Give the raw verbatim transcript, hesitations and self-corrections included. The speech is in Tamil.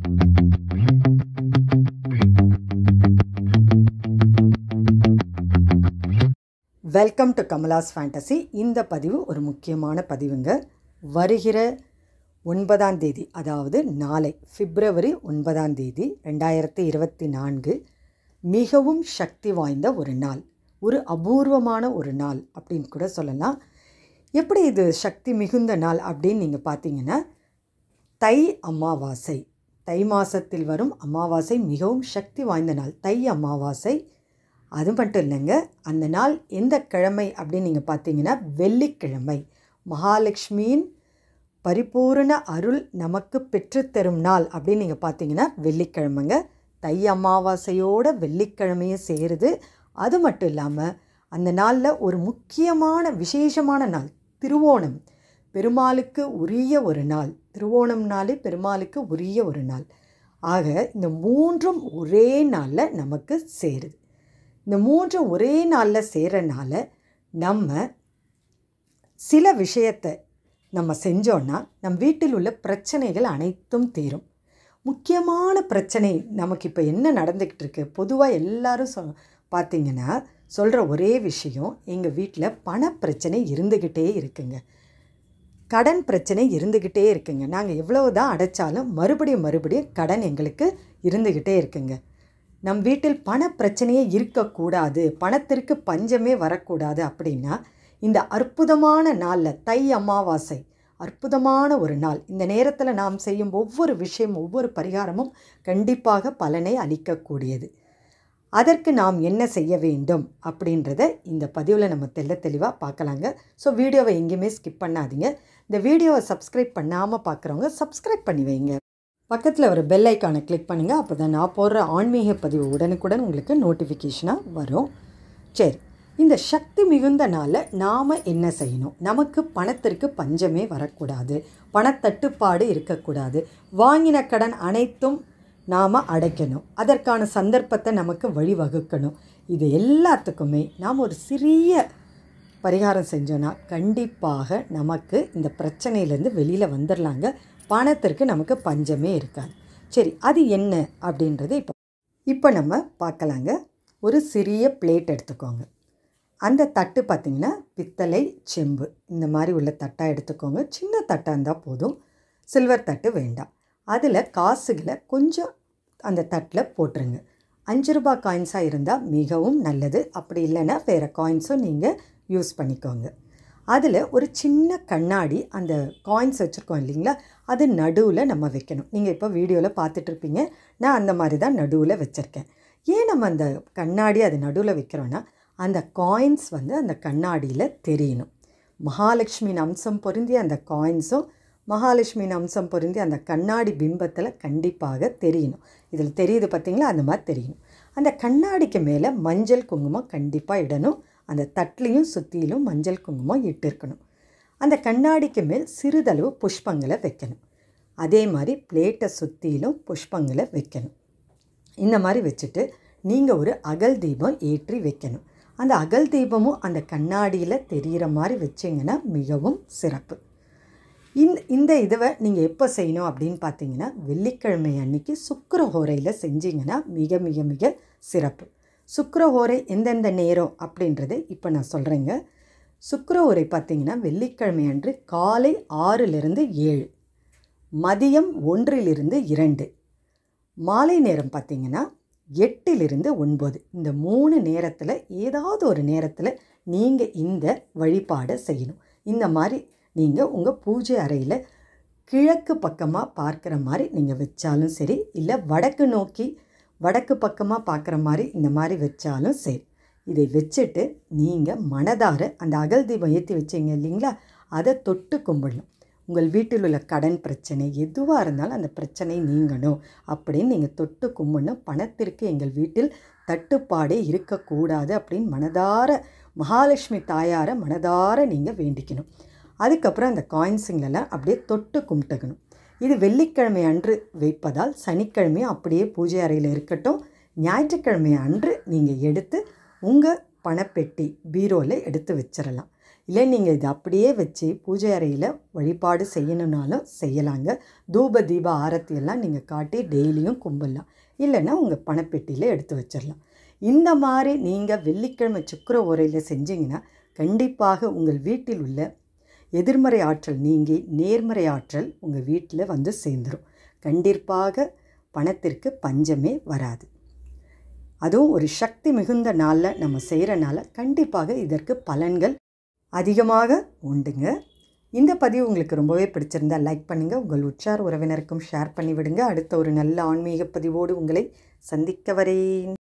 Welcome to Kamala's fantasy. இந்த பதிவு ஒரு முக்கியமான பதிவுங்க. வருகிற ஒன்பதாம் தேதி, அதாவது நாளை பிப்ரவரி ஒன்பதாம் தேதி ரெண்டாயிரத்தி இருபத்தி நான்கு மிகவும் சக்தி வாய்ந்த ஒரு நாள், ஒரு அபூர்வமான ஒரு நாள் அப்படின்னு கூட சொல்லலாம். எப்படி இது சக்தி மிகுந்த நாள் அப்படின்னு நீங்கள் பார்த்தீங்கன்னா, தை அமாவாசை, தை மாதத்தில் வரும் அமாவாசை மிகவும் சக்தி வாய்ந்த நாள், தை அமாவாசை. அது மட்டும் இல்லைங்க, அந்த நாள் எந்த கிழமை அப்படின்னு நீங்கள் பார்த்தீங்கன்னா வெள்ளிக்கிழமை. மகாலட்சுமியின் பரிபூர்ண அருள் நமக்கு பெற்றுத்தரும் நாள் அப்படின்னு நீங்கள் பார்த்தீங்கன்னா வெள்ளிக்கிழமைங்க. தை அமாவாசையோட வெள்ளிக்கிழமையும் சேருது. அது மட்டும் இல்லாமல் அந்த நாளில் ஒரு முக்கியமான விசேஷமான நாள் திருவோணம், பெருமாளுக்கு உரிய ஒரு நாள். திருவோணம் நாள் பெருமாளுக்கு உரிய ஒரு நாள். ஆக இந்த மூன்றும் ஒரே நாளில் நமக்கு சேருது. இந்த மூன்று ஒரே நாளில் சேரனால நம்ம சில விஷயத்தை நம்ம செஞ்சோன்னா நம் வீட்டில் உள்ள பிரச்சனைகள் அனைத்தும் தீரும். முக்கியமான பிரச்சனை நமக்கு இப்போ என்ன நடந்துக்கிட்டு இருக்கு, பொதுவாக எல்லாரும் சொ பார்த்திங்கன்னா சொல்கிற ஒரே விஷயம், எங்கள் வீட்டில் பணப்பிரச்சனை இருந்துக்கிட்டே இருக்குங்க, கடன் பிரச்சனை இருந்துக்கிட்டே இருக்குங்க, நாங்கள் எவ்வளவு தான் அடைச்சாலும் மறுபடியும் மறுபடியும் கடன் எங்களுக்கு இருந்துக்கிட்டே இருக்குங்க. நம் வீட்டில் பண பிரச்சனையே இருக்கக்கூடாது, பணத்திற்கு பஞ்சமே வரக்கூடாது அப்படின்னா இந்த அற்புதமான நாளில், தை அமாவாசை அற்புதமான ஒரு நாள், இந்த நேரத்தில் நாம் செய்யும் ஒவ்வொரு விஷயம், ஒவ்வொரு பரிகாரமும் கண்டிப்பாக பலனை அளிக்கக்கூடியது. அதற்கு நாம் என்ன செய்ய வேண்டும் அப்படின்றத இந்த பதிவில் நம்ம தெள்ள தெளிவாக பார்க்கலாங்க. ஸோ வீடியோவை எங்கேயுமே ஸ்கிப் பண்ணாதீங்க. இந்த வீடியோவை சப்ஸ்கிரைப் பண்ணாமல் பார்க்குறவங்க சப்ஸ்கிரைப் பண்ணி வைங்க. பக்கத்தில் ஒரு பெல் ஐக்கானை கிளிக் பண்ணுங்கள். அப்போ தான் நான் போடுற ஆன்மீக பதிவு உடனுக்குடன் உங்களுக்கு நோட்டிஃபிகேஷனாக வரும். சரி, இந்த சக்தி மிகுந்த நாளில் நாம் என்ன செய்யணும்? நமக்கு பணத்திற்கு பஞ்சமே வரக்கூடாது, பணத்தட்டுப்பாடு இருக்கக்கூடாது, வாங்கின கடன் அனைத்தும் நாம் அடைக்கணும், அதற்கான சந்தர்ப்பத்தை நமக்கு வழிவகுக்கணும். இது எல்லாத்துக்குமே நாம் ஒரு சிறிய பரிகாரம் செஞ்சோன்னா கண்டிப்பாக நமக்கு இந்த பிரச்சனையிலேருந்து வெளியில் வந்துடலாங்க. பணத்திற்கு நமக்கு பஞ்சமே இருக்காது. சரி, அது என்ன அப்படின்றது இப்போ இப்போ நம்ம பார்க்கலாங்க. ஒரு சிறிய பிளேட் எடுத்துக்கோங்க. அந்த தட்டு பார்த்திங்கன்னா பித்தளை செம்பு இந்த மாதிரி உள்ள தட்டாக எடுத்துக்கோங்க. சின்ன தட்டாக இருந்தால் போதும், சில்வர் தட்டு வேண்டாம். அதில் காசுகளை கொஞ்சம் அந்த தட்டில் போட்டுருங்க. அஞ்சு ரூபாய் காயின்ஸாக இருந்தால் மிகவும் நல்லது, அப்படி இல்லைன்னா வேறு காயின்ஸும் நீங்கள் யூஸ் பண்ணிக்கோங்க. அதில் ஒரு சின்ன கண்ணாடி, அந்த காயின்ஸ் வச்சுருக்கோம் இல்லைங்களா, அது நடுவில் நம்ம வைக்கணும். நீங்கள் இப்போ வீடியோவில் பார்த்துட்ருப்பீங்க, நான் அந்த மாதிரி தான் நடுவில் வச்சுருக்கேன். ஏன் நம்ம அந்த கண்ணாடி அது நடுவில் வைக்கிறோன்னா, அந்த காயின்ஸ் வந்து அந்த கண்ணாடியில் தெரியணும். மகாலட்சுமியின் அம்சம் பொருந்திய அந்த காயின்ஸும் மகாலட்சுமியின் அம்சம் பொருந்திய அந்த கண்ணாடி பிம்பத்தில் கண்டிப்பாக தெரியணும். இதில் தெரியுது பார்த்திங்களா, அந்த மாதிரி தெரியணும். அந்த கண்ணாடிக்கு மேலே மஞ்சள் குங்குமம் கண்டிப்பாக இடணும். அந்த தட்லையும் சுற்றிலும் மஞ்சள் குங்குமம் இட்டிருக்கணும். அந்த கண்ணாடிக்கு மேல் சிறிதளவு புஷ்பங்களை வைக்கணும். அதே மாதிரி பிளேட்டை சுற்றிலும் புஷ்பங்களை வைக்கணும். இந்த மாதிரி வச்சுட்டு நீங்கள் ஒரு அகல் தீபம் ஏற்றி வைக்கணும். அந்த அகல் தீபமும் அந்த கண்ணாடியில் தெரிகிற மாதிரி வச்சிங்கன்னா மிகவும் சிறப்பு. இந்த இந்த இதுவை நீங்கள் எப்போ செய்யணும் அப்படின்னு பார்த்தீங்கன்னா, வெள்ளிக்கிழமை அன்னைக்கு சுக்கிரஹோரையில் செஞ்சிங்கன்னா மிக மிக மிக சிறப்பு. சுக்கிரஹோரை எந்தெந்த நேரம் அப்படின்றத இப்போ நான் சொல்கிறேங்க. சுக்கிரஹோரை பார்த்திங்கன்னா வெள்ளிக்கிழமை அன்று காலை ஆறிலிருந்து ஏழு, மதியம் ஒன்றிலிருந்து இரண்டு, மாலை நேரம் பார்த்திங்கன்னா எட்டிலிருந்து ஒன்பது. இந்த மூணு நேரத்தில் ஏதாவது ஒரு நேரத்தில் நீங்கள் இந்த வழிபாடை செய்யணும். இந்த மாதிரி நீங்கள் உங்கள் பூஜை அறையில் கிழக்கு பக்கமாக பார்க்குற மாதிரி நீங்கள் வச்சாலும் சரி, இல்லை வடக்கு நோக்கி வடக்கு பக்கமாக பார்க்குற மாதிரி இந்த மாதிரி வச்சாலும் சரி. இதை வச்சுட்டு நீங்கள் மனதார அந்த அகல் தீபம் ஏற்றி வச்சிங்க இல்லைங்களா, அதை தொட்டு கும்பிடணும். உங்கள் வீட்டில் உள்ள கடன் பிரச்சனை எதுவாக இருந்தாலும் அந்த பிரச்சனை நீங்கணும் அப்படின்னு நீங்கள் தொட்டு கும்பிடணும். பணத்திற்கு எங்கள் வீட்டில் தட்டுப்பாடே இருக்கக்கூடாது அப்படின்னு மனதார மகாலட்சுமி தாயாரை மனதார நீங்கள் வேண்டிக்கணும். அதுக்கப்புறம் அந்த காயின்ஸுங்களெல்லாம் அப்படியே தொட்டு கும்பிட்டுக்கணும். இது வெள்ளிக்கிழமை அன்று வைப்பதால் சனிக்கிழமை அப்படியே பூஜை அறையில் இருக்கட்டும். ஞாயிற்றுக்கிழமை அன்று நீங்கள் எடுத்து உங்கள் பணப்பெட்டி பீரோவில் எடுத்து வச்சிடலாம். இல்லை நீங்கள் இதை அப்படியே வச்சு பூஜை அறையில் வழிபாடு செய்யணுன்னாலும் செய்யலாங்க. தூப தீப ஆரத்தியெல்லாம் நீங்கள் காட்டி டெய்லியும் கும்பிடலாம். இல்லைன்னா உங்கள் பணப்பெட்டியில் எடுத்து வச்சிடலாம். இந்த மாதிரி நீங்கள் வெள்ளிக்கிழமை சுக்கிர ஓரையில் செஞ்சிங்கன்னா கண்டிப்பாக உங்கள் வீட்டில் உள்ள எதிர்மறை ஆற்றல் நீங்கி நேர்மறை ஆற்றல் உங்கள் வீட்டில் வந்து சேர்ந்துடும். கண்டிப்பாக பணத்திற்கு பஞ்சமே வராது. அதுவும் ஒரு சக்தி மிகுந்த நாளில் நம்ம செய்கிறனால கண்டிப்பாக இதற்கு பலன்கள் அதிகமாக உண்டுங்க. இந்த பதிவு உங்களுக்கு ரொம்பவே பிடிச்சிருந்தால் லைக் பண்ணுங்கள். உங்கள் உற்றார் உறவினருக்கும் ஷேர் பண்ணிவிடுங்க. அடுத்த ஒரு நல்ல ஆன்மீக பதிவோடு உங்களை சந்திக்க வரேன்.